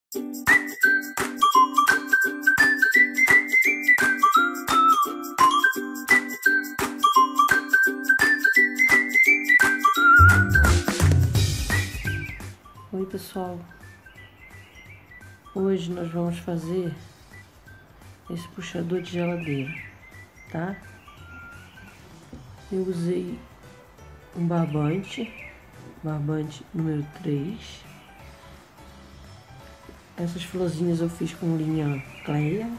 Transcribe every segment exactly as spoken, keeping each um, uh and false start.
Oi pessoal, hoje nós vamos fazer esse puxador de geladeira, tá? Eu usei um barbante, barbante número três. Essas florzinhas eu fiz com linha Cleia.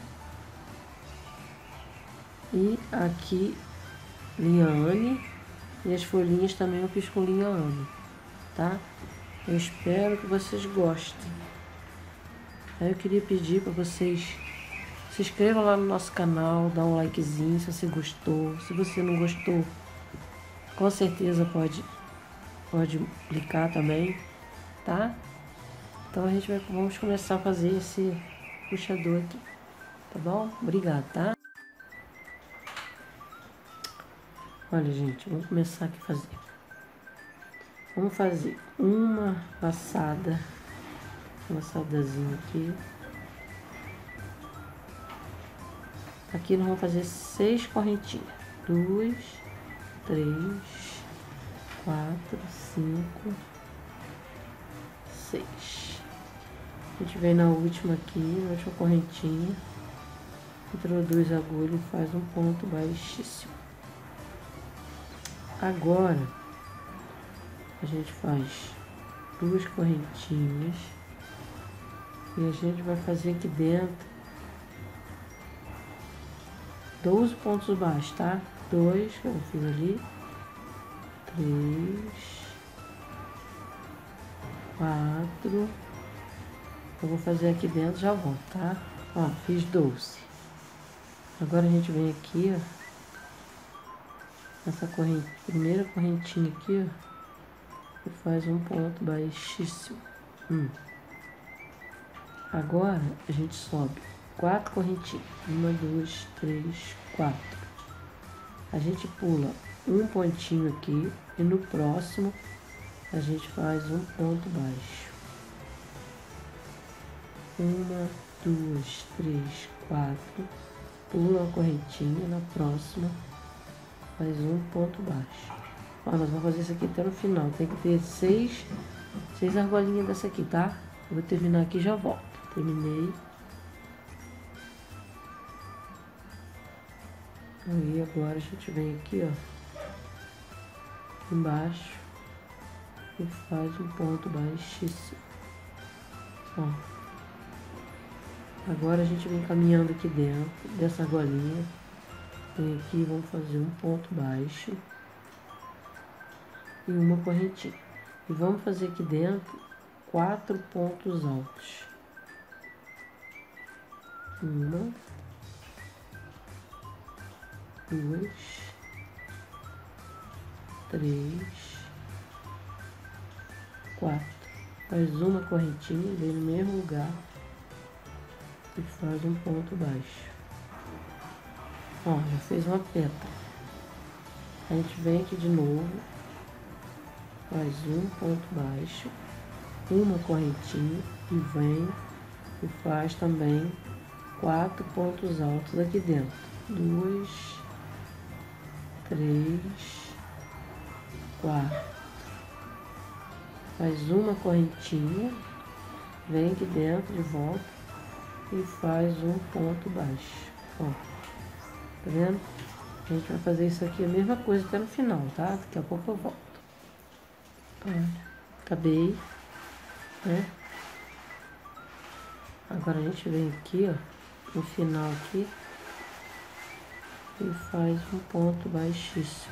E aqui linha Anne. E as folhinhas também eu fiz com linha Anne, tá? Eu espero que vocês gostem. Aí eu queria pedir para vocês se inscrevam lá no nosso canal, dá um likezinho se você gostou. Se você não gostou, com certeza pode, pode clicar também, tá? Então a gente vai, vamos começar a fazer esse puxador aqui, tá bom? Obrigada, tá? Olha, gente, vamos começar aqui a fazer. Vamos fazer uma laçada, uma laçadazinha aqui. Aqui nós vamos fazer seis correntinhas. Duas, três, quatro, cinco, seis. A gente vem na última aqui, na última correntinha, introduz a agulha e faz um ponto baixíssimo. Agora a gente faz duas correntinhas e a gente vai fazer aqui dentro doze pontos baixos, tá? Dois que eu fiz ali, três, quatro. Eu vou fazer aqui dentro, já volto, tá? Ó, fiz doze. Agora a gente vem aqui, ó, essa corrente, primeira correntinha aqui, ó, e faz um ponto baixíssimo. Hum. Agora a gente sobe quatro correntinhas, uma, duas, três, quatro. A gente pula um pontinho aqui e no próximo a gente faz um ponto baixo. Uma, duas, três, quatro, pula uma correntinha, na próxima faz um ponto baixo. Ó, nós vamos fazer isso aqui até no final, tem que ter seis, seis argolinhas dessa aqui, tá? Eu vou terminar aqui e já volto. Terminei. Aí agora a gente vem aqui, ó, embaixo e faz um ponto baixíssimo. Ó. Agora a gente vem caminhando aqui dentro dessa argolinha. Vem aqui, vamos fazer um ponto baixo e uma correntinha. E vamos fazer aqui dentro quatro pontos altos. Uma, duas, três, quatro. Faz uma correntinha, vem no mesmo lugar e faz um ponto baixo. Ó, já fez uma pétala. A gente vem aqui de novo, faz um ponto baixo, uma correntinha e vem e faz também quatro pontos altos aqui dentro. Duas, três, quatro. Faz uma correntinha, vem aqui dentro de volta e faz um ponto baixo. Ó, tá vendo? A gente vai fazer isso aqui a mesma coisa até no final, tá? Daqui a pouco eu volto. Olha, acabei, né? Agora a gente vem aqui, ó, no final aqui e faz um ponto baixíssimo.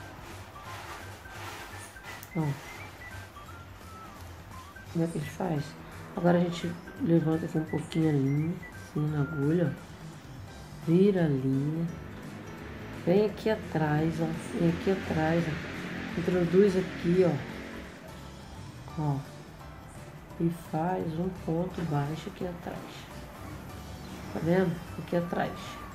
Ó, como é que a gente faz? Agora a gente levanta aqui um pouquinho a linha, assim na agulha, ó, vira a linha, vem aqui atrás, ó, vem aqui atrás, ó, introduz aqui, ó, ó, e faz um ponto baixo aqui atrás. Tá vendo? Aqui atrás.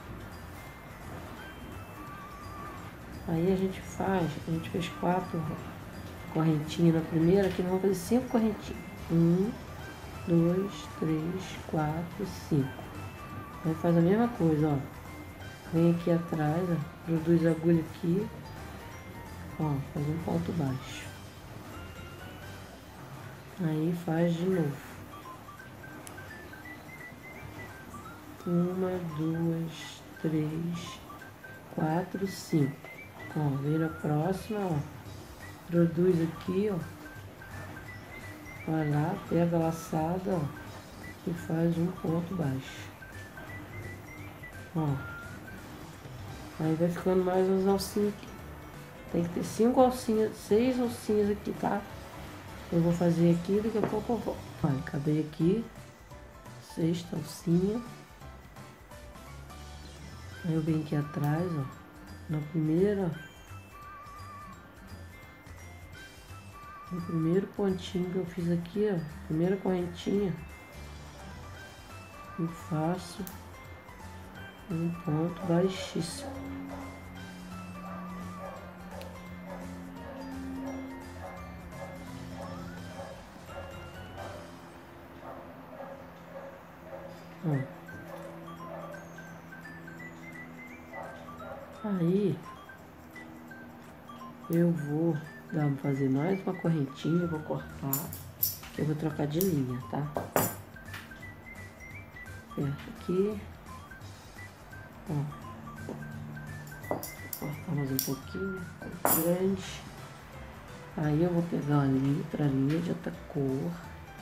Aí a gente faz, a gente fez quatro correntinhas na primeira, aqui nós vamos fazer cinco correntinhas. Um, dois, três, quatro, cinco. Aí faz a mesma coisa, ó. Vem aqui atrás, ó, produz a agulha aqui, ó, faz um ponto baixo. Aí faz de novo. Uma, duas, três, quatro, cinco. Ó, vem na próxima, ó. Produz aqui, ó. Vai lá, pega a laçada, ó, e faz um ponto baixo. Ó. Aí vai ficando mais uns alcinhos aqui. Tem que ter cinco alcinhas, seis alcinhas aqui, tá? Eu vou fazer aqui, daqui a pouco eu volto. Olha, acabei aqui. Sexta alcinha. Aí eu venho aqui atrás, ó. Na primeira, no primeiro pontinho que eu fiz aqui, ó. Primeira correntinha. E faço um ponto baixíssimo. Ó. Aí eu vou dar, fazer mais uma correntinha, vou cortar, eu vou trocar de linha, tá? Aperto aqui, ó, vou cortar mais um pouquinho, grande. Aí eu vou pegar uma linha, outra linha de outra cor.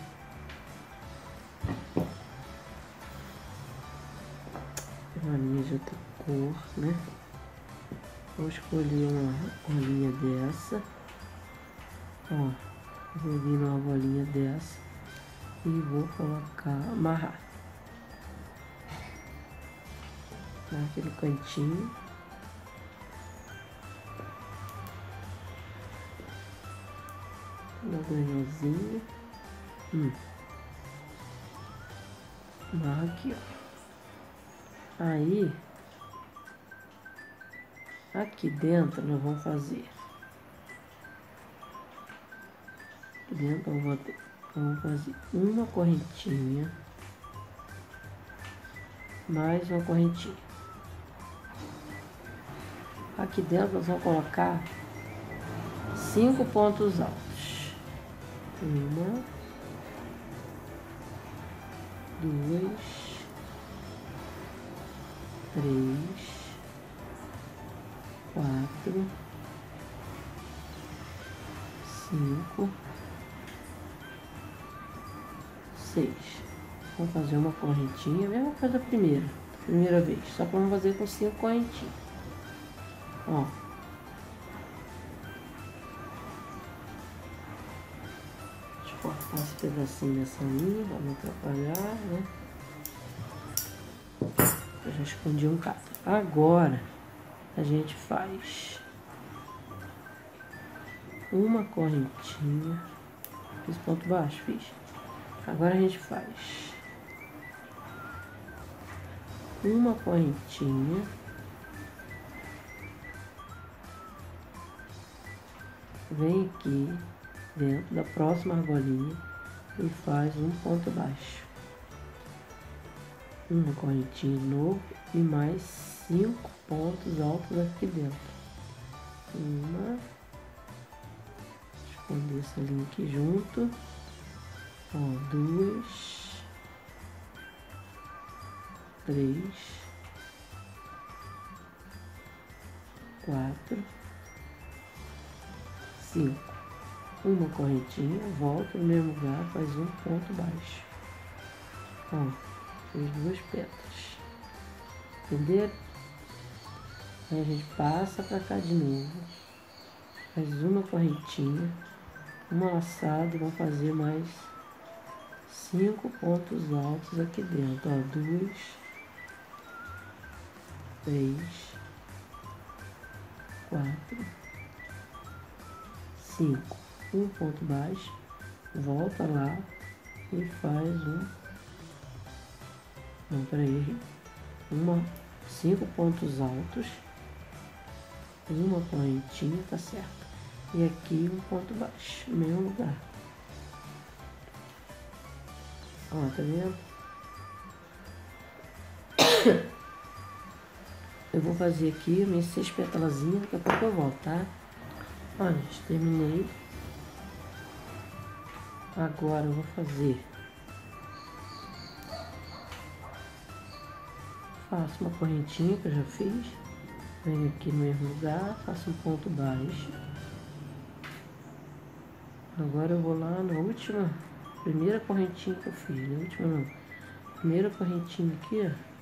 Uma linha de outra cor, né? Vou escolher uma, uma linha dessa. Ó, vou vir numa bolinha dessa e vou colocar, amarrar. Aqui no cantinho. Uma granulzinha. Hum. Amarra aqui, ó. Aí, aqui dentro nós vamos fazer. Aqui dentro eu vou ter, vamos fazer uma correntinha, mais uma correntinha. Aqui dentro nós vamos colocar cinco pontos altos. Uma, duas, três, quatro, cinco, seis. Vamos fazer uma correntinha, a mesma coisa da primeira, primeira vez, só que vamos fazer com cinco correntinhas. Ó. Deixa eu cortar esse pedacinho dessa linha para não atrapalhar, né? Eu já escondi um cato. Agora a gente faz uma correntinha. Fiz ponto baixo, fiz. Agora a gente faz uma correntinha. Vem aqui dentro da próxima argolinha e faz um ponto baixo. Uma correntinha de novo e mais cinco pontos altos aqui dentro. Uma. Esconder essa linha aqui junto. Ó, duas. Três. Quatro. Cinco. Uma correntinha, volta no mesmo lugar, faz um ponto baixo. Ó. Fiz duas pétalas, entenderam? Aí a gente passa pra cá de novo, faz uma correntinha, uma laçada e vamos fazer mais cinco pontos altos aqui dentro, ó, duas, três, quatro, cinco, um ponto baixo, volta lá e faz um. Não, peraí, uma, cinco pontos altos, uma correntinha, tá certo? E aqui um ponto baixo, no mesmo lugar. Ó, tá vendo? Eu vou fazer aqui minhas seis pétalazinhas, daqui a pouco eu volto, tá? Olha, gente, terminei. Agora eu vou fazer. Faço uma correntinha que eu já fiz. Venho aqui no mesmo lugar, faço um ponto baixo. Agora eu vou lá na última, primeira correntinha que eu fiz, na última não. Primeira correntinha aqui, ó.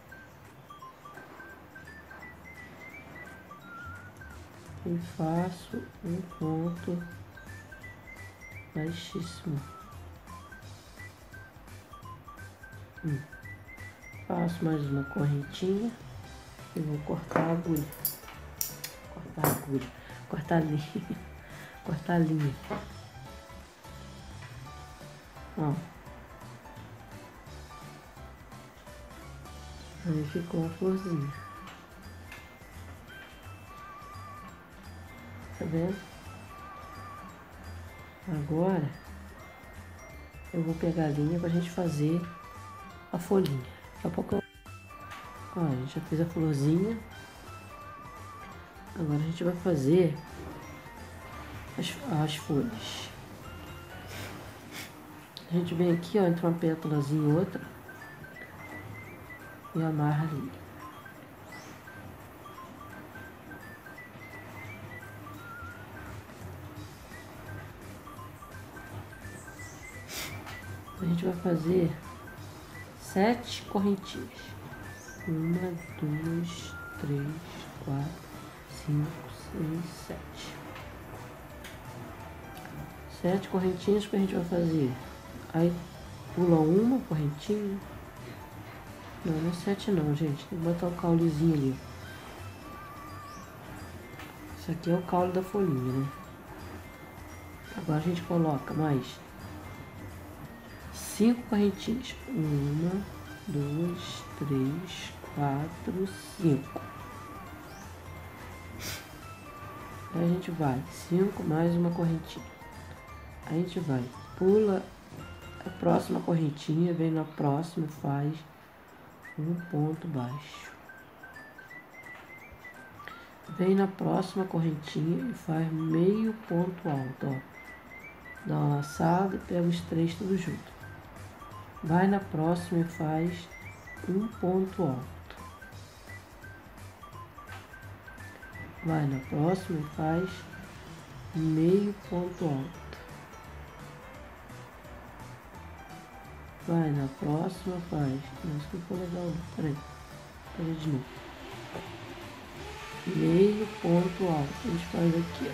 E faço um ponto baixíssimo. Hum. Faço mais uma correntinha e vou cortar a agulha. Cortar a agulha. Cortar a linha. Cortar a linha. Ó. Aí ficou uma florzinha. Tá vendo? Agora eu vou pegar a linha pra gente fazer a folhinha. Daqui a pouco eu... Ó, a gente já fez a florzinha. Agora a gente vai fazer as, as folhas. A gente vem aqui, ó, entre uma pétalazinha e outra e amarra ali. A gente vai fazer sete correntinhas. Uma, duas, três, quatro, cinco, seis, sete. Sete correntinhas que a gente vai fazer. Aí pula uma correntinha. Não, não é sete não, gente. Tem que botar o caulezinho ali. Isso aqui é o caule da folhinha, né? Agora a gente coloca mais cinco correntinhas. Uma, duas, três, quatro, cinco. Aí a gente vai, cinco mais uma correntinha. Aí a gente vai, pula a próxima correntinha, vem na próxima, faz um ponto baixo. Vem na próxima correntinha e faz meio ponto alto, ó. Dá uma laçada e pega os três tudo junto. Vai na próxima e faz um ponto alto. Vai na próxima e faz meio ponto alto. Vai na próxima, faz. Mas que ficou legal, não. Peraí. Peraí de novo. Meio ponto alto. A gente faz aqui,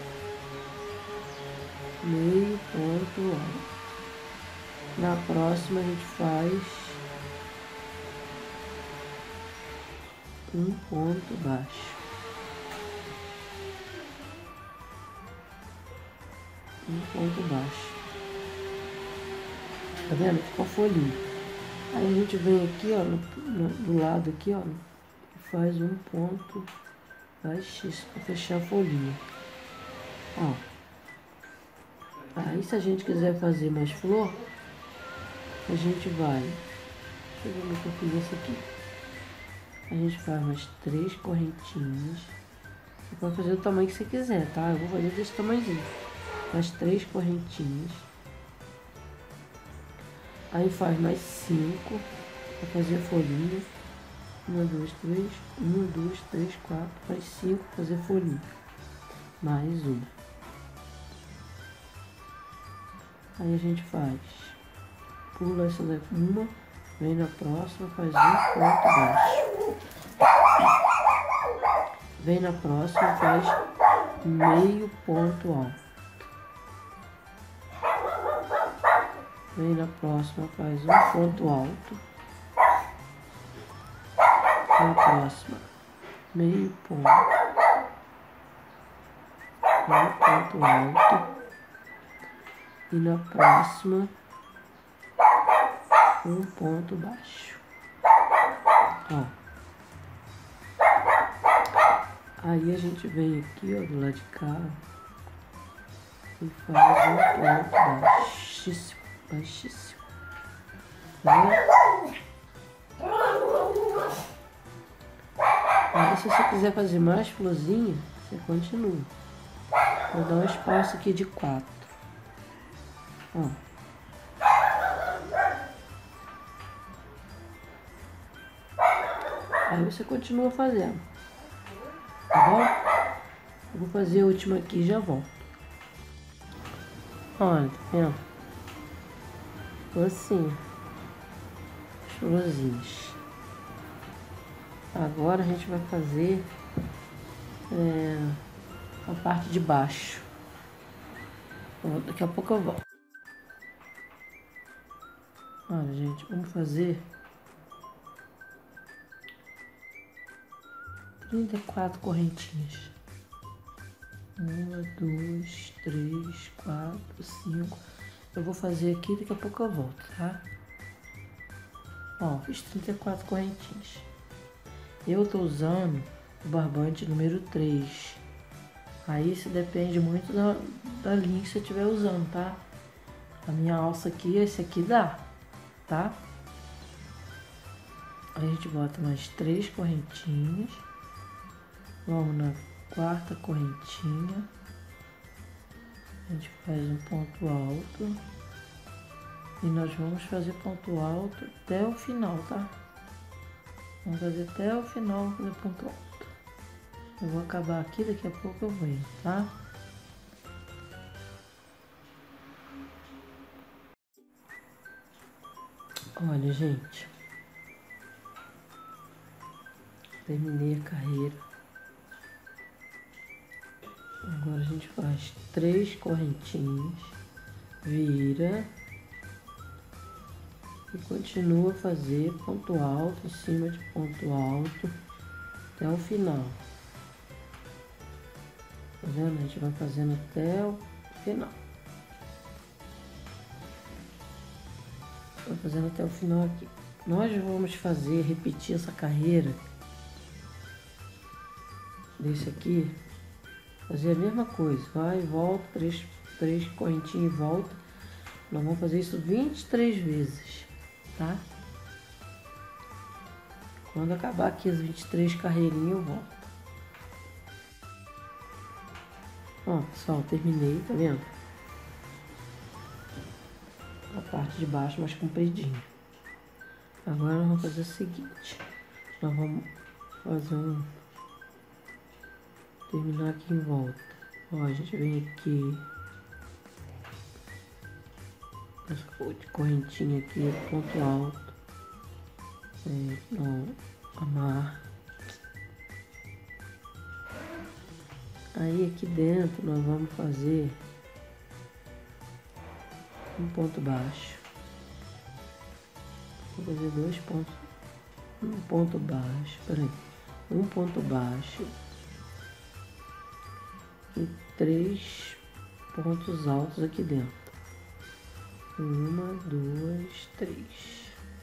ó. Meio ponto alto. Na próxima a gente faz um ponto baixo. Um ponto baixo. Tá vendo? Ficou a folhinha. Aí a gente vem aqui, ó, no, no, do lado aqui, ó, e faz um ponto baixíssimo pra fechar a folhinha. Ó. Aí se a gente quiser fazer mais flor, a gente vai... Deixa eu ver como eu fiz isso aqui. A gente faz mais três correntinhas. Você pode fazer do tamanho que você quiser, tá? Eu vou fazer desse tamanhozinho. Mais três correntinhas. Aí faz mais cinco para fazer a folhinha. Uma, duas, três. Uma, duas, três, quatro. Faz cinco para fazer a folhinha. Mais uma. Aí a gente faz. Pula essa daqui, uma. Vem na próxima, faz um ponto baixo. Vem na próxima, faz meio ponto alto. Vem na próxima, faz um ponto alto. Na próxima, meio ponto. Meio ponto alto. E na próxima, um ponto baixo. Ó. Aí a gente vem aqui, ó, do lado de cá e faz um ponto baixíssimo, baixíssimo. Tá vendo? Aí, se você quiser fazer mais florzinha, você continua. Vou dar um espaço aqui de quatro. Ó. Aí você continua fazendo. Tá bom? Eu vou fazer a última aqui e já volto. Olha, tá vendo? Ficou assim. As florzinhas. Agora a gente vai fazer é, a parte de baixo. Daqui a pouco eu volto. Olha, gente, vamos fazer trinta e quatro correntinhas. Uma, duas, três, quatro, cinco. Eu vou fazer aqui, daqui a pouco eu volto, tá? Ó, fiz trinta e quatro correntinhas. Eu tô usando o barbante número três. Aí isso depende muito da, da linha que você estiver usando, tá? A minha alça aqui, esse aqui dá, tá? Aí a gente bota mais três correntinhas. Vamos na quarta correntinha. A gente faz um ponto alto. E nós vamos fazer ponto alto até o final, tá? Vamos fazer até o final, vamos fazer ponto alto. Eu vou acabar aqui, daqui a pouco eu venho, tá? Olha, gente. Terminei a carreira. Agora a gente faz três correntinhas, vira e continua a fazer ponto alto em cima de ponto alto até o final. Tá vendo? A gente vai fazendo até o final. Vai fazendo até o final aqui. Nós vamos fazer, repetir essa carreira desse aqui. Fazer a mesma coisa, vai e volta, três, três correntinhas e volta. Nós vamos fazer isso vinte e três vezes, tá? Quando acabar aqui as vinte e três carreirinhas, eu volto. Ó, pessoal, terminei, tá vendo? A parte de baixo mais compridinha. Agora nós vamos fazer o seguinte. Nós vamos fazer um... terminar aqui em volta. Ó, a gente vem aqui. Essa correntinha aqui, ponto alto. É, não, amarra. Aí aqui dentro nós vamos fazer um ponto baixo. Vou fazer dois pontos. Um ponto baixo, peraí. Um ponto baixo. E três pontos altos aqui dentro. Uma, duas, três.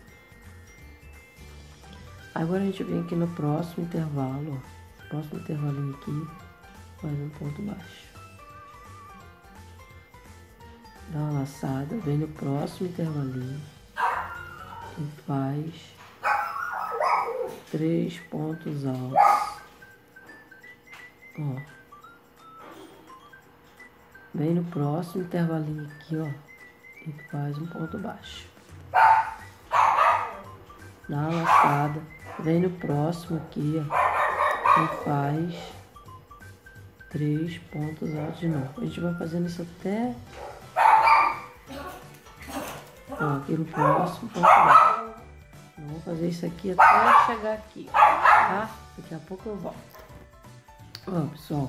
Agora a gente vem aqui no próximo intervalo, ó. Próximo intervalinho aqui, faz um ponto baixo. Dá uma laçada, vem no próximo intervalinho e faz três pontos altos. Ó. Vem no próximo intervalinho aqui, ó, e faz um ponto baixo. Dá uma laçada, vem no próximo aqui, ó, e faz três pontos altos de novo. A gente vai fazendo isso até, ó, aqui no próximo ponto baixo. Eu vou fazer isso aqui até chegar aqui, tá? Daqui a pouco eu volto. Ó, pessoal.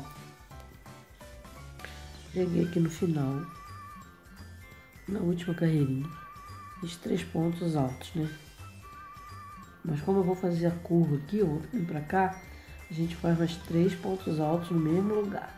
Cheguei aqui no final, na última carreirinha, fiz três pontos altos, né? Mas como eu vou fazer a curva aqui, ó, vim pra cá, a gente faz mais três pontos altos no mesmo lugar.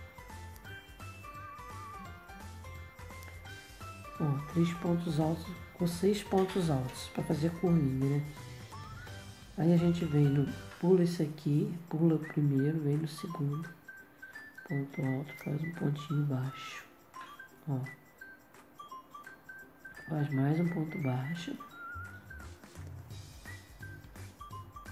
Ó, três pontos altos com seis pontos altos para fazer a curvinha, né? Aí a gente vem no, pula esse aqui, pula o primeiro, vem no segundo. Ponto alto, faz um pontinho baixo, ó, faz mais um ponto baixo,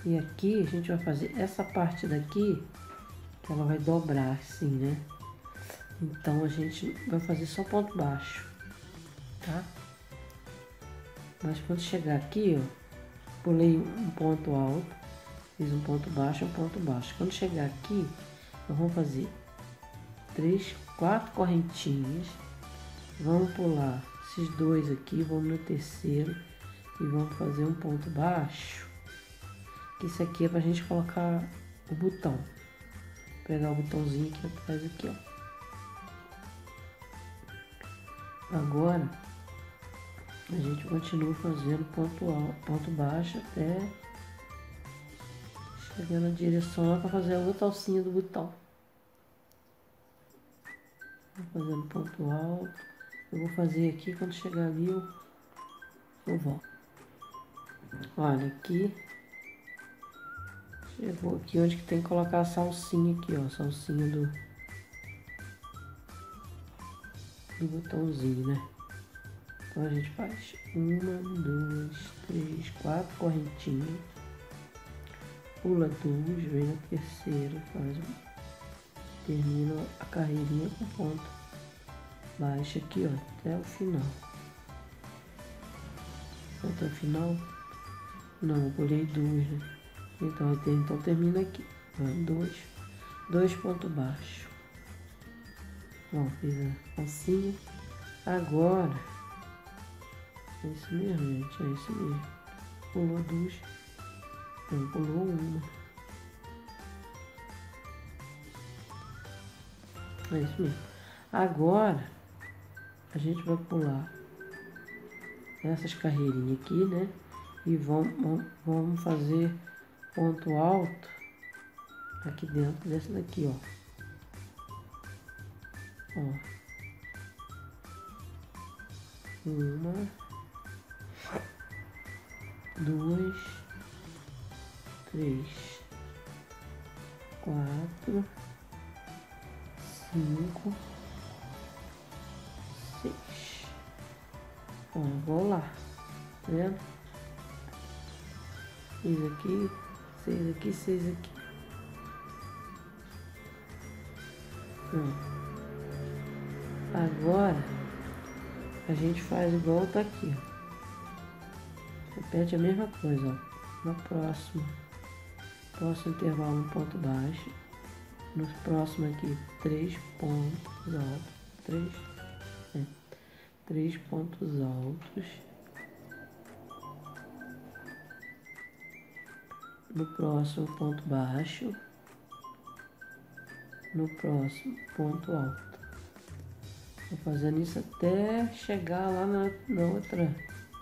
E aqui a gente vai fazer essa parte daqui, que ela vai dobrar assim, né? Então a gente vai fazer só ponto baixo, tá? Mas quando chegar aqui, ó, pulei um ponto alto, fiz um ponto baixo, um ponto baixo. Quando chegar aqui, nós vamos fazer três, quatro correntinhas, vamos pular esses dois aqui, vamos no terceiro e vamos fazer um ponto baixo. Isso aqui é pra gente colocar o botão. Vou pegar o botãozinho aqui atrás aqui, ó. Agora a gente continua fazendo ponto alto, ponto baixo até chegar na direção lá para fazer a outra alcinha do botão. Vou fazendo ponto alto. Eu vou fazer aqui, quando chegar ali eu, eu volto. Olha aqui. Chegou aqui onde que tem que colocar a salsinha aqui, ó. A salsinha do, do botãozinho, né? Então a gente faz uma, duas, três, quatro correntinhas. Pula duas, vem na terceira, faz um, termina a carreirinha com ponto baixo aqui, ó, até o final. Até o final? Não, eu pulei duas, né? Então, então termina aqui. Dois, dois pontos baixos. Ó, fiz a alcinha. Agora, é isso mesmo, gente, é isso mesmo. Pulou duas. Não, pulou uma. É isso mesmo. Agora, a gente vai pular essas carreirinhas aqui, né? E vamos, vamos fazer ponto alto aqui dentro dessa daqui, ó. Ó. Uma, duas, três, quatro, cinco, seis. Ó, vou lá, tá vendo? Seis aqui, seis aqui, seis aqui. Ó. Agora a gente faz igual tá aqui, ó. Repete a mesma coisa, ó. Na próxima, próximo intervalo um ponto baixo. No próximo aqui, três pontos altos. Três, é, três pontos altos. No próximo, ponto baixo. No próximo, ponto alto. Vou fazendo isso até chegar lá na, na outra.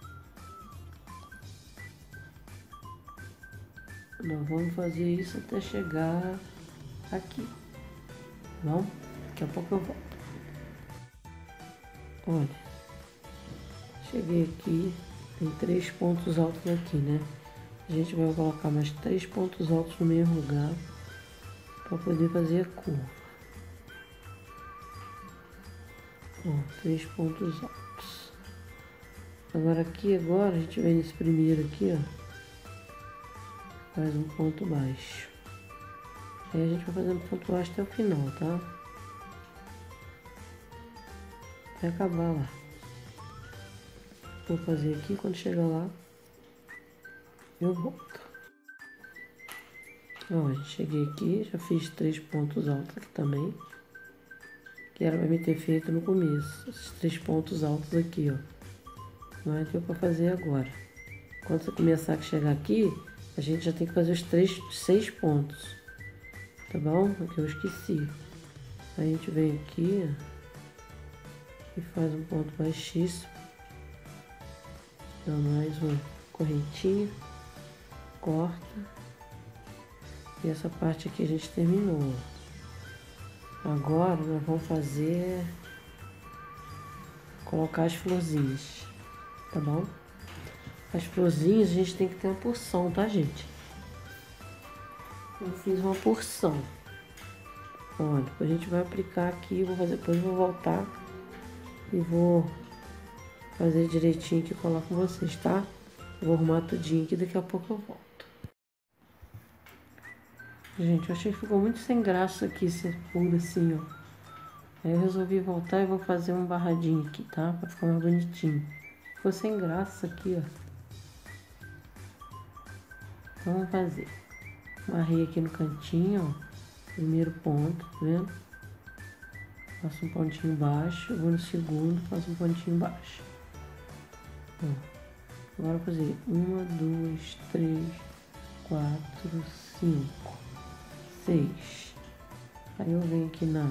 Nós vamos fazer isso até chegar aqui. Bom, daqui a pouco eu volto. Olha, cheguei aqui, tem três pontos altos aqui, né? A gente vai colocar mais três pontos altos no mesmo lugar para poder fazer a curva. Ó, três pontos altos. Agora aqui, agora a gente vem nesse primeiro aqui, ó. Faz um ponto baixo. Aí a gente vai fazendo ponto baixo até o final, tá? Até acabar lá. Vou fazer aqui, quando chegar lá, eu volto. Ó, cheguei aqui, já fiz três pontos altos aqui também. Que era pra me ter feito no começo. Esses três pontos altos aqui, ó. Mas deu pra fazer agora. Quando você começar a chegar aqui, a gente já tem que fazer os três, seis pontos. Tá bom? Aqui eu esqueci. Aí a gente vem aqui, ó, e faz um ponto baixíssimo. Dá mais uma correntinha. Corta. E essa parte aqui a gente terminou. Agora nós vamos fazer... Colocar as florzinhas. Tá bom? As florzinhas a gente tem que ter uma porção, tá, gente? Eu fiz uma porção. Ó, depois a gente vai aplicar aqui, vou fazer, depois eu vou voltar e vou fazer direitinho aqui e colar com vocês, tá? Vou arrumar tudinho aqui, daqui a pouco eu volto. Gente, eu achei que ficou muito sem graça aqui, ser puro assim, ó. Aí eu resolvi voltar e vou fazer um barradinho aqui, tá? Pra ficar mais bonitinho. Ficou sem graça aqui, ó. Então vamos fazer. Marrei aqui no cantinho, ó. Primeiro ponto, tá vendo? Faço um pontinho baixo, vou no segundo, faço um pontinho baixo. Ó. Agora vou fazer uma, duas, três, quatro, cinco, seis. Aí eu venho aqui na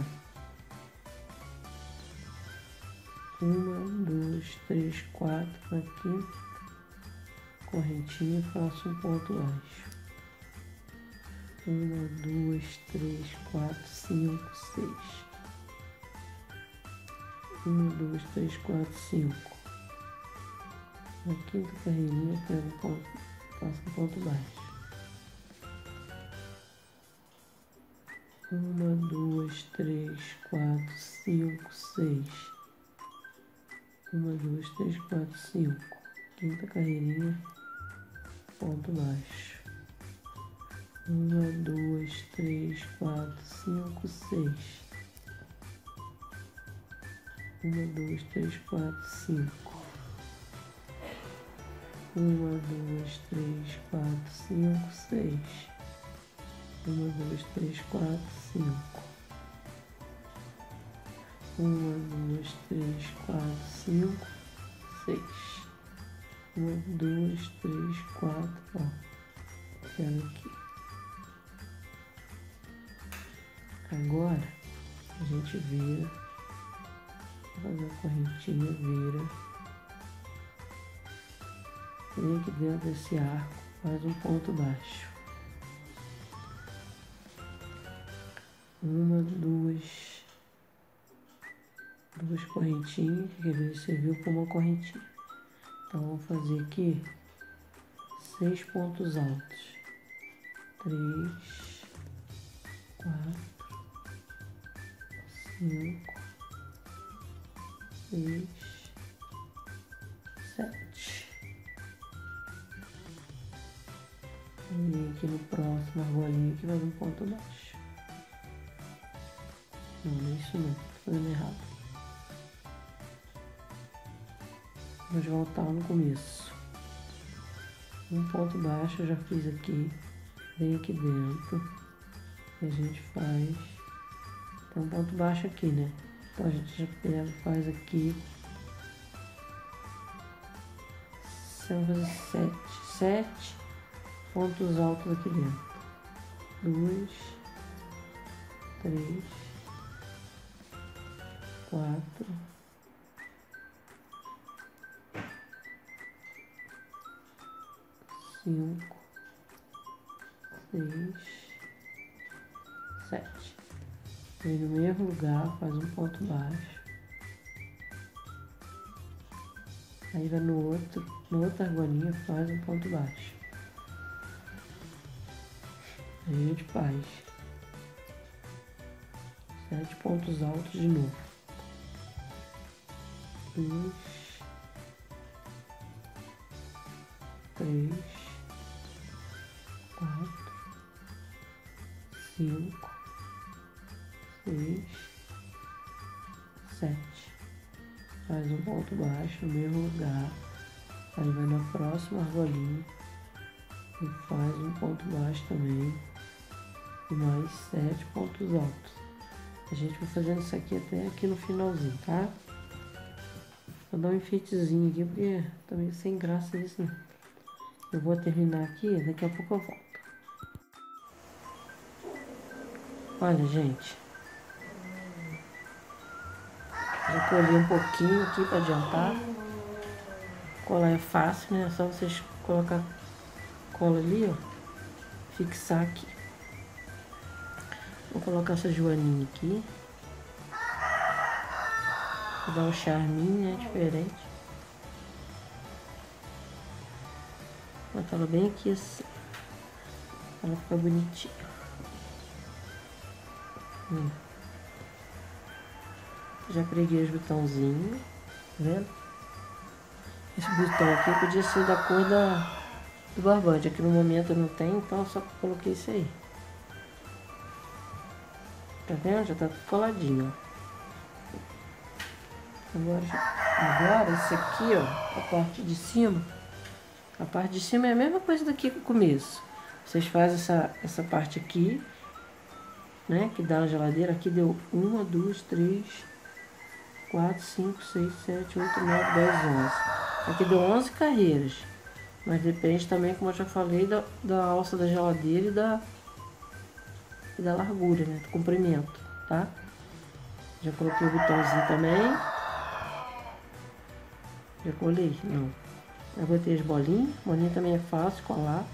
uma, duas, três, quatro, aqui, correntinha, faço um ponto baixo. Uma, duas, três, quatro, cinco, seis. Uma, duas, três, quatro, cinco. Na quinta carreirinha, pego um ponto, faço um ponto baixo. Uma, duas, três, quatro, cinco, seis. Uma, duas, três, quatro, cinco. Quinta carreirinha, ponto baixo. Uma, duas, três, quatro, cinco, seis. Uma, duas, três, quatro, cinco. Uma, duas, três, quatro, cinco, seis. Uma, duas, três, quatro, cinco. Uma, duas, três, quatro, cinco, seis. Uma, duas, três, quatro, ó. Pega aqui. Agora a gente vira, vou fazer a correntinha, vira. Vem aqui dentro desse arco, faz um ponto baixo. Uma, duas, duas correntinhas, que às vezes serviu como uma correntinha. Então vamos fazer aqui seis pontos altos. Três, quatro, cinco, seis, sete. E aqui no próximo argolinho aqui faz um ponto baixo. Não, não é isso não, tô fazendo errado. Vamos voltar no começo. Um ponto baixo eu já fiz aqui. Vem aqui dentro. E a gente faz. Tem um ponto baixo aqui, né? Então a gente já pega e faz aqui. Vamos fazer sete. Sete pontos altos aqui dentro. Dois, três, quatro, cinco, seis, sete. Vem no mesmo lugar, faz um ponto baixo. Aí vai no outro, no outra argolinha, faz um ponto baixo. Aí a gente faz sete pontos altos de novo. Dois, três, quatro, cinco, seis, sete. Faz um ponto baixo no mesmo lugar. Aí vai na próxima argolinha e faz um ponto baixo também. E mais sete pontos altos. A gente vai fazendo isso aqui até aqui no finalzinho, tá? Vou dar um enfeitezinho aqui, porque tá meio sem graça isso, né? Eu vou terminar aqui, daqui a pouco eu volto. Olha, gente. Já colhi um pouquinho aqui para adiantar. Colar é fácil, né? É só vocês colocar cola ali, ó. Fixar aqui. Vou colocar essa joaninha aqui. Vou dar um charminho, né? Diferente. Vou botar ela bem aqui assim. Pra ela ficar bonitinha. Hum. Já preguei os botãozinhos. Tá vendo? Esse botão aqui podia ser da cor da, do barbante. Aqui no momento não tem, então eu só coloquei isso aí. Tá vendo? Já tá tudo coladinho, ó. Agora, agora esse aqui, ó, a parte de cima. A parte de cima é a mesma coisa daqui com o começo. Vocês fazem essa, essa parte aqui, né? Que dá na geladeira. Aqui deu uma, duas, três, quatro, cinco, seis, sete, oito, nove, dez, onze. Aqui deu onze carreiras. Mas depende também, como eu já falei, da, da alça da geladeira e da, e da largura, né? Do comprimento, tá? Já coloquei o botãozinho também. Já colei? Não. Eu botei as bolinhas. Bolinha também é fácil colar.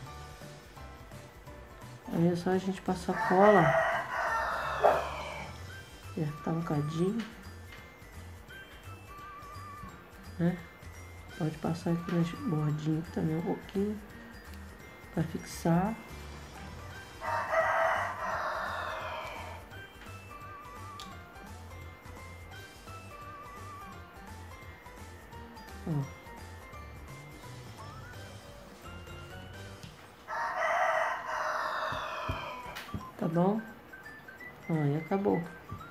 Aí é só a gente passar cola. Apertar um cadinho. Né? Pode passar aqui nas bordinhas também um pouquinho. Pra fixar. Ó. Tá bom? Ó, e acabou.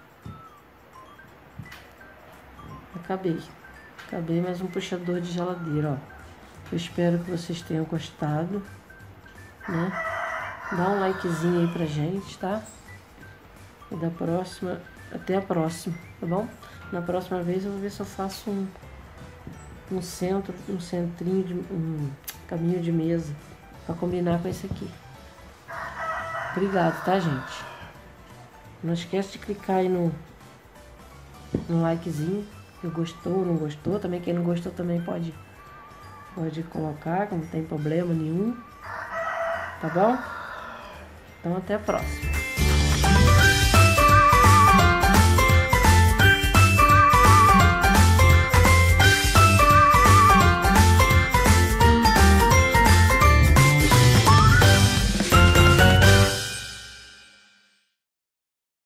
Acabei. Acabei mais um puxador de geladeira, ó. Eu espero que vocês tenham gostado, né? Dá um likezinho aí pra gente, tá? E da próxima, até a próxima, tá bom? Na próxima vez eu vou ver se eu faço um, um centro, um centrinho, de, um caminho de mesa pra combinar com esse aqui. Obrigado, tá, gente? Não esquece de clicar aí no, no likezinho. Se gostou, não gostou. Também quem não gostou também pode, pode colocar, que não tem problema nenhum. Tá bom? Então até a próxima.